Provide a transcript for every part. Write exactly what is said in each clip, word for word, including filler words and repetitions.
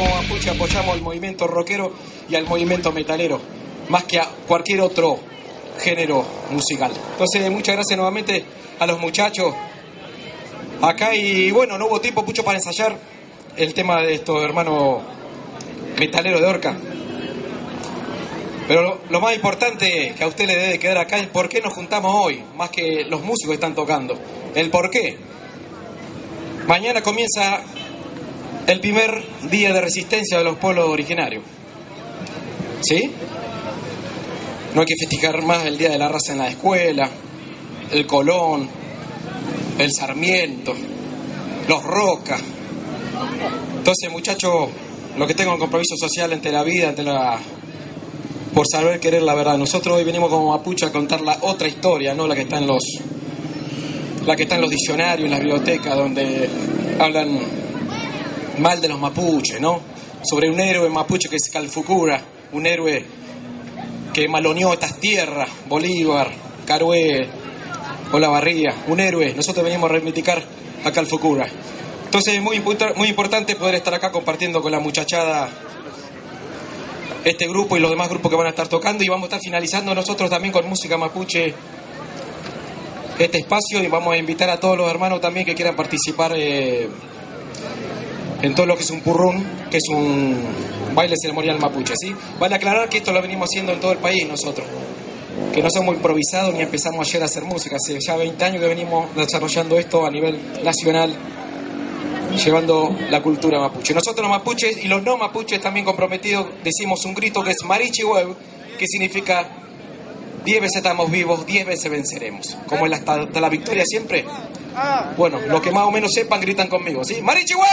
como mapuche apoyamos al movimiento rockero y al movimiento metalero, más que a cualquier otro género musical. Entonces, muchas gracias nuevamente a los muchachos acá. Y bueno, no hubo tiempo mucho para ensayar el tema de estos hermanos metaleros de Orca. Pero lo, lo más importante que a usted le debe quedar acá es por qué nos juntamos hoy, más que los músicos que están tocando. El por qué. Mañana comienza el primer día de resistencia de los pueblos originarios. ¿Sí? No hay que festejar más el Día de la Raza en la escuela, el Colón, el Sarmiento, los Roca. Entonces, muchachos, lo que tengo un compromiso social ante la vida, ante la... por saber querer la verdad. Nosotros hoy venimos como mapuche a contar la otra historia, no la que está en los la que está en los diccionarios, en las bibliotecas, donde hablan mal de los mapuches, ¿no? Sobre un héroe mapuche que es Calfucura, un héroe que maloneó estas tierras, Bolívar, Carué, Olavarría, un héroe. Nosotros venimos a reivindicar a Calfucura. Entonces es muy, muy importante poder estar acá compartiendo con la muchachada este grupo y los demás grupos que van a estar tocando, y vamos a estar finalizando nosotros también con música mapuche este espacio, y vamos a invitar a todos los hermanos también que quieran participar eh, en todo lo que es un purrún, que es un baile ceremonial mapuche, ¿sí? Vale aclarar que esto lo venimos haciendo en todo el país nosotros, que no somos improvisados ni empezamos ayer a hacer música. Hace ya veinte años que venimos desarrollando esto a nivel nacional, llevando la cultura mapuche. Nosotros los mapuches y los no mapuches también comprometidos decimos un grito que es Marichihueu, que significa diez veces estamos vivos, diez veces venceremos. ¿Cómo es la, hasta, hasta la victoria siempre? Bueno, los que más o menos sepan gritan conmigo, ¿sí? ¡Marichihueu!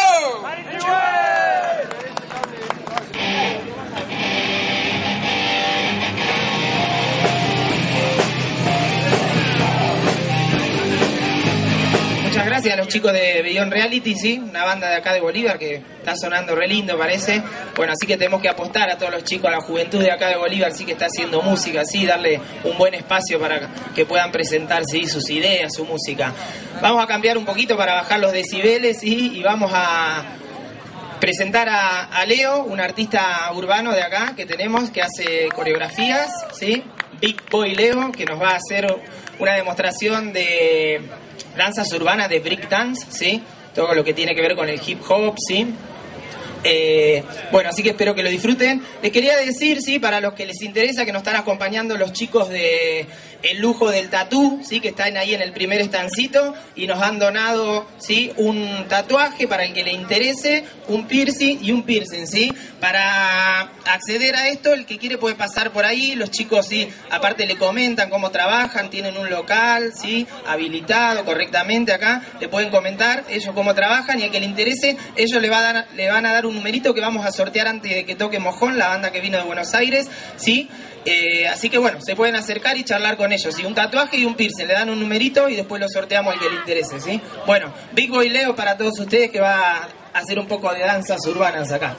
Muchas gracias a los chicos de Beyond Reality, sí, una banda de acá de Bolívar que está sonando re lindo, parece. Bueno, así que tenemos que apostar a todos los chicos, a la juventud de acá de Bolívar, sí, que está haciendo música, sí, darle un buen espacio para que puedan presentar, sí, sus ideas, su música. Vamos a cambiar un poquito para bajar los decibeles, sí, y vamos a presentar a, a Leo, un artista urbano de acá que tenemos, que hace coreografías, sí, Big Boy Leo, que nos va a hacer una demostración de danzas urbanas, de breakdance, ¿sí? Todo lo que tiene que ver con el hip hop, ¿sí? Eh, bueno, así que espero que lo disfruten. Les quería decir, sí, para los que les interesa, que nos están acompañando los chicos de El Lujo del Tatú, sí, que están ahí en el primer estancito y nos han donado, sí, un tatuaje para el que le interese, un piercing y un piercing, sí. Para acceder a esto, el que quiere puede pasar por ahí. Los chicos, sí, aparte le comentan cómo trabajan, tienen un local, sí, habilitado correctamente acá. Le pueden comentar ellos cómo trabajan, y al que le interese, ellos le, va a dar, le van a dar un numerito que vamos a sortear antes de que toque Mojón, la banda que vino de Buenos Aires, ¿sí? Eh, así que bueno, se pueden acercar y charlar con ellos, ¿sí? Un tatuaje y un piercing, le dan un numerito y después lo sorteamos al que le interese, ¿sí? Bueno, Big Boy Leo para todos ustedes, que va a hacer un poco de danzas urbanas acá.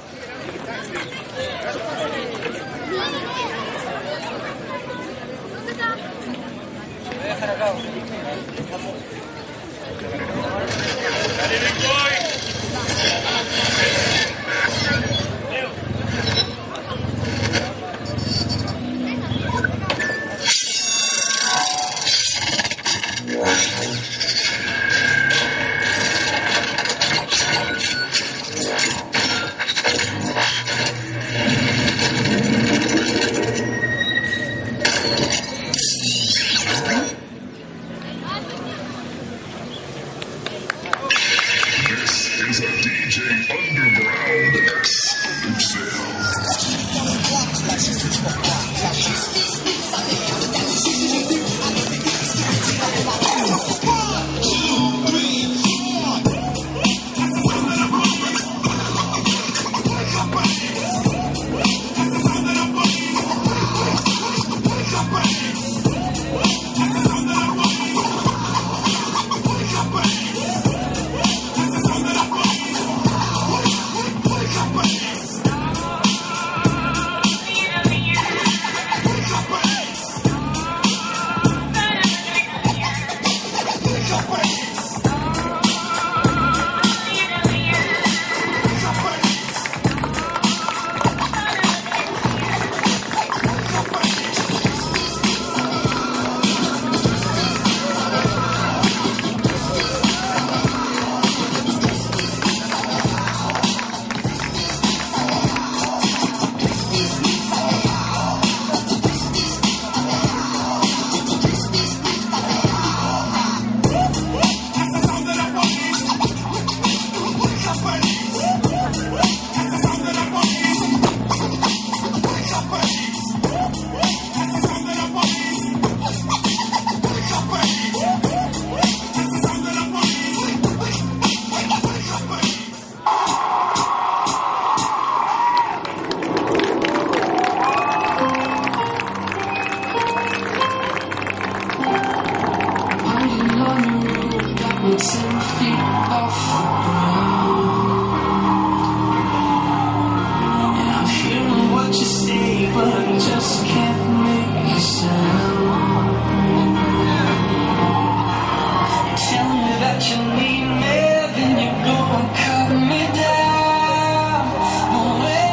Voy a dejar acá. Dale, Big Boy. ten feet off the ground. And I'm hearing what you say, but I just can't make a sound. Tell me that you need me, then you go and cut me down. Oh, wait.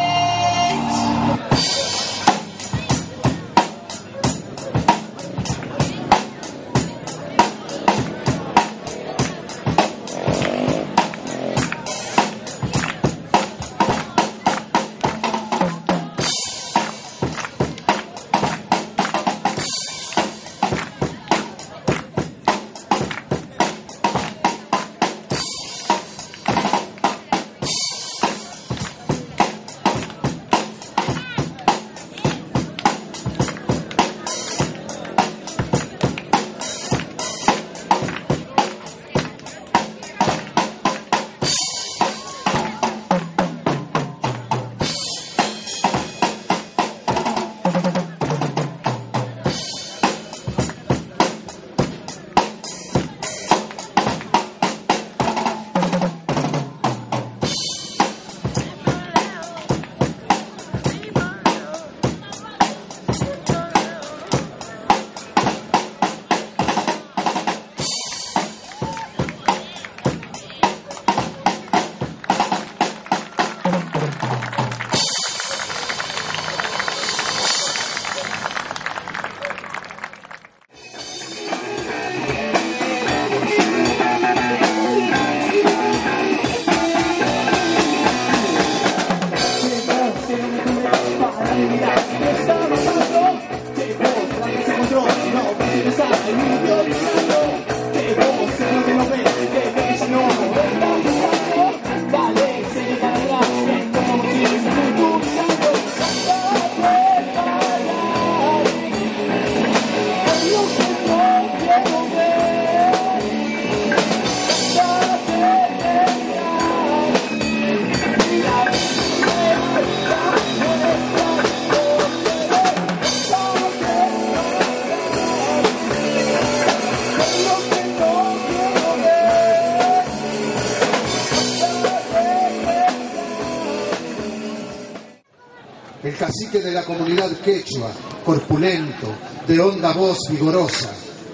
El cacique de la comunidad quechua, corpulento, de honda voz vigorosa,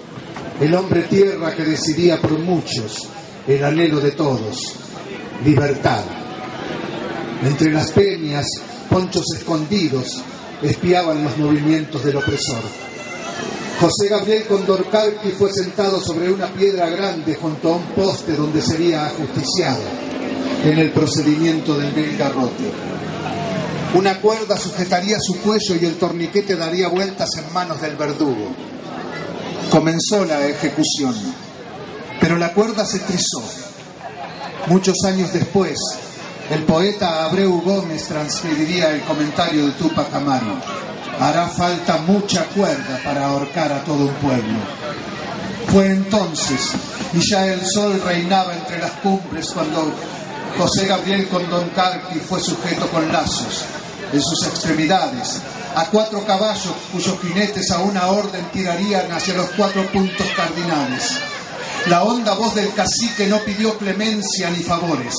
el hombre tierra que decidía por muchos el anhelo de todos, libertad. Entre las peñas, ponchos escondidos, espiaban los movimientos del opresor. José Gabriel Condorcanqui fue sentado sobre una piedra grande junto a un poste donde sería ajusticiado en el procedimiento del vil garrote. Una cuerda sujetaría su cuello y el torniquete daría vueltas en manos del verdugo. Comenzó la ejecución, pero la cuerda se trizó. Muchos años después, el poeta Abreu Gómez transmitiría el comentario de Túpac Amaru: hará falta mucha cuerda para ahorcar a todo un pueblo. Fue entonces, y ya el sol reinaba entre las cumbres, cuando José Gabriel Condorcanqui fue sujeto con lazos en sus extremidades a cuatro caballos cuyos jinetes a una orden tirarían hacia los cuatro puntos cardinales. La honda voz del cacique no pidió clemencia ni favores,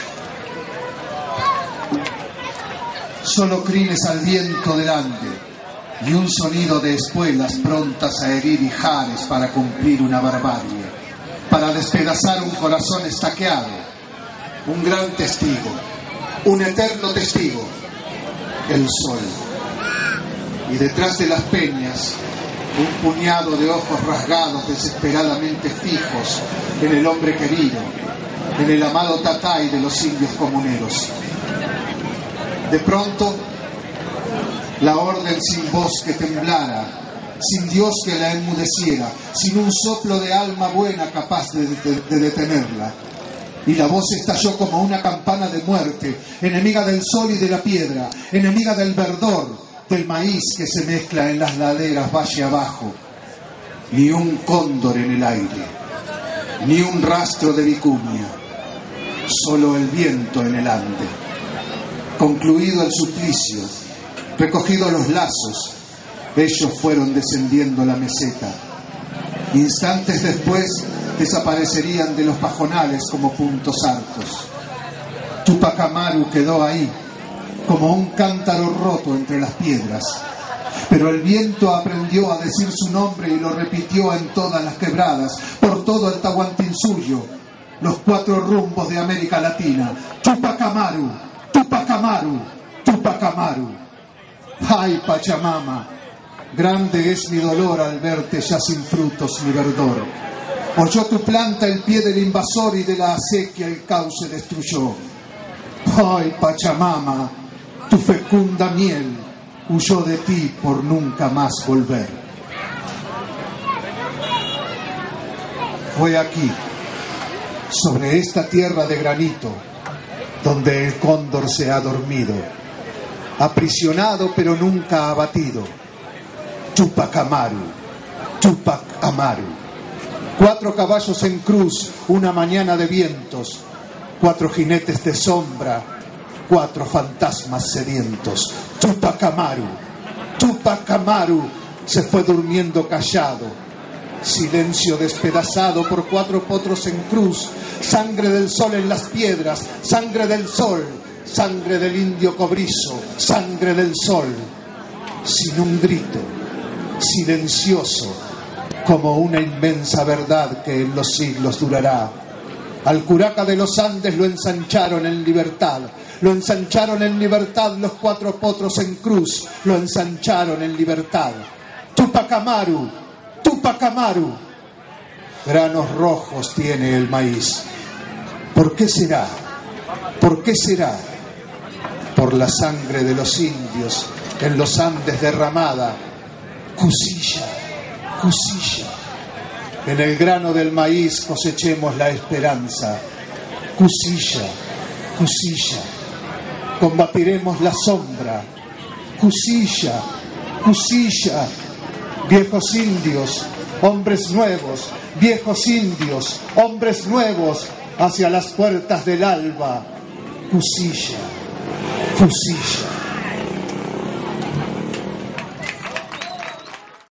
solo crines al viento delante y un sonido de espuelas prontas a herir ijares para cumplir una barbarie, para despedazar un corazón estaqueado. Un gran testigo, un eterno testigo, el sol. Y detrás de las peñas, un puñado de ojos rasgados desesperadamente fijos en el hombre querido, en el amado Tatay de los indios comuneros. De pronto, la orden sin voz que temblara, sin Dios que la enmudeciera, sin un soplo de alma buena capaz de, de, de detenerla. Y la voz estalló como una campana de muerte, enemiga del sol y de la piedra, enemiga del verdor, del maíz que se mezcla en las laderas valle abajo. Ni un cóndor en el aire, ni un rastro de vicuña, solo el viento en el ande. Concluido el suplicio, recogidos los lazos, ellos fueron descendiendo la meseta. Instantes después, desaparecerían de los pajonales como puntos hartos. Tupac Amaru quedó ahí, como un cántaro roto entre las piedras. Pero el viento aprendió a decir su nombre y lo repitió en todas las quebradas, por todo el Tahuantinsuyo, los cuatro rumbos de América Latina. Tupac Amaru, Tupac Amaru, Tupac Amaru. Ay, Pachamama, grande es mi dolor al verte ya sin frutos ni verdor. Oyó tu planta el pie del invasor y de la acequia el cauce destruyó. Ay, Pachamama, tu fecunda miel huyó de ti por nunca más volver. Fue aquí, sobre esta tierra de granito, donde el cóndor se ha dormido, aprisionado pero nunca abatido. Tupac Amaru, Tupac Amaru. Cuatro caballos en cruz, una mañana de vientos, cuatro jinetes de sombra, cuatro fantasmas sedientos. Tupac Amaru, Tupac Amaru se fue durmiendo callado. Silencio despedazado por cuatro potros en cruz. Sangre del sol en las piedras, sangre del sol, sangre del indio cobrizo, sangre del sol. Sin un grito, silencioso, como una inmensa verdad que en los siglos durará. Al curaca de los Andes lo ensancharon en libertad. Lo ensancharon en libertad los cuatro potros en cruz. Lo ensancharon en libertad. Tupac Amaru, Tupac Amaru. Granos rojos tiene el maíz. ¿Por qué será? ¿Por qué será? Por la sangre de los indios en los Andes derramada. Cusilla, cusilla. En el grano del maíz cosechemos la esperanza. Cusilla, cusilla. Combatiremos la sombra. Cusilla, cusilla. Viejos indios, hombres nuevos. Viejos indios, hombres nuevos. Hacia las puertas del alba. Cusilla, cusilla.